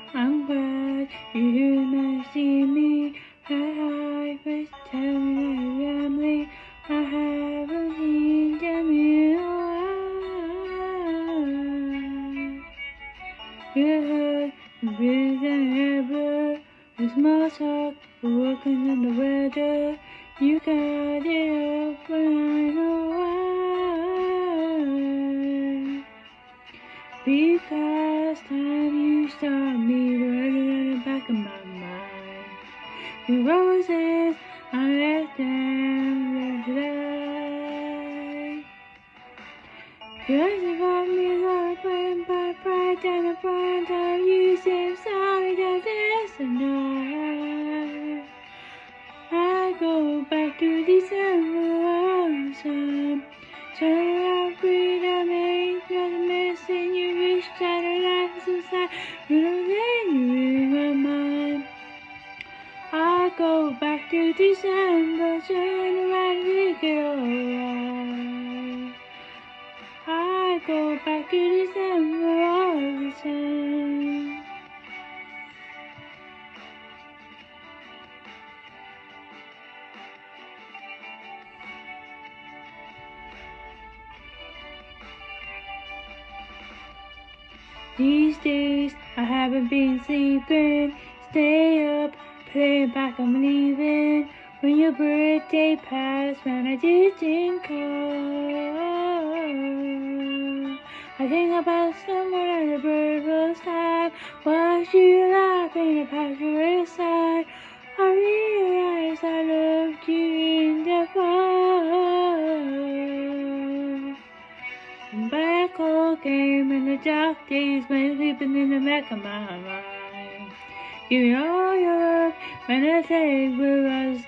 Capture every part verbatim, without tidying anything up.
I'm glad you might see me. I first tell me my family. I haven't seen them in a while. You heard the breeze and air blur. The small talk, working in the weather. You got it up when I know why. Because time you start me running in the back of my mind. The roses, I left them there to die. Cause you got me up and by pride and the front of you seem sorry that there's tonight. I go back to December all the time. Turn around, freedom ain't nothing missing. You wish that a life was inside, but then you in my mind. I go back to December, turn around, we get alright. I go back to December all the time. These days I haven't been sleeping. Stay up, play back, I'm leaving. When your birthday passed, when I didn't call. I think about someone and the bird will stop. Watch you laughing about your side. I realized I loved you in the fall. Black hole came in the dark days when sleeping in the back of my mind. Give me all your love when I say with us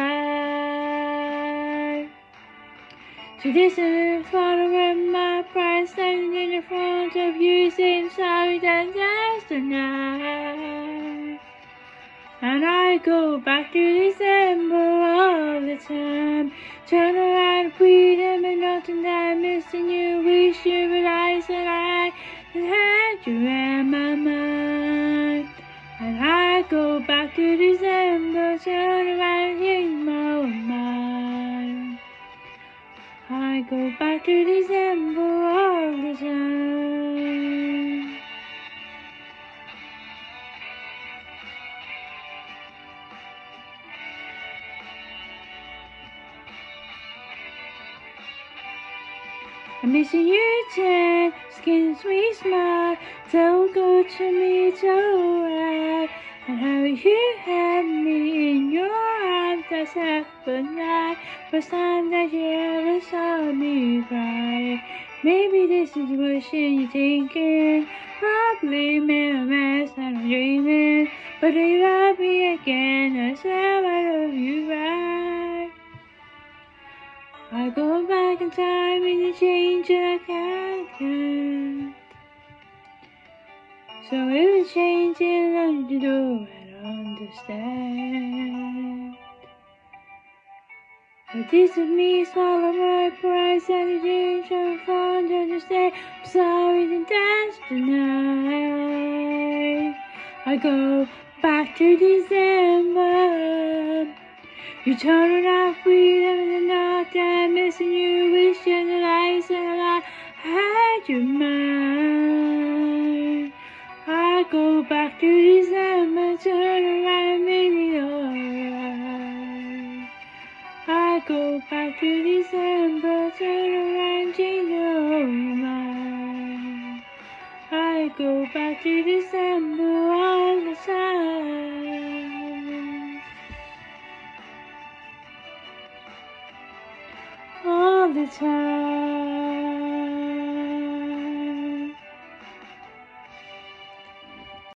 goodbye. So this is the thought of my pride standing in the front of you saying sorry that that's the night. And I go back to December all the time. Turn around, freedom and nothing that I'm missing you. Wish you realized that I had you in my mind. And I go back to December, turn around, in my mind. I go back to December all the time. I'm missing you, tan, skin sweet smile, so good to me, so right. And how you had me in your arms, that's happened night. First time that you ever saw me cry. Maybe this is what you're thinking. Probably made a mess and I'm dreaming. But you love me again, I swear I love you right. I go back in time and you change I can't. So if it's changing, learn to do and understand. But this is me, swallow my pride, and you change, I'm fond to understand. I'm sorry that that's the night. I go back to December. You turn around, freedom in the night, I'm missing you, wishing that I said I had your mind. I go back to December, turn around, make it alright. I go back to December, turn around, change your mind. I go back to December all the time. All the time.